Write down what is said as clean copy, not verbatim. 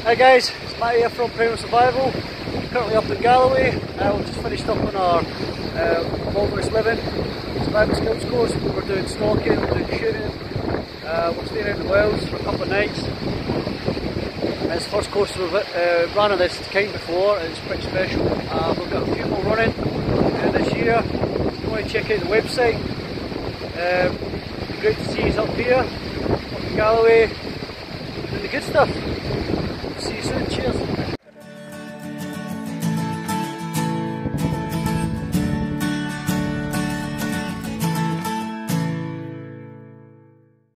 Hi guys, it's Matt here from Primal Survival. Currently up in Galloway. We've just finished up on our Wilderness Living Survival Skills course. We were doing stalking, we were doing shooting. We're staying out in the wilds for a couple of nights. It's the first course we've run of this kind before, and it's pretty special. We've got a few more running this year. If you want to check out the website, it'd be great to see you up here, up in Galloway, doing the good stuff. See you soon, cheers.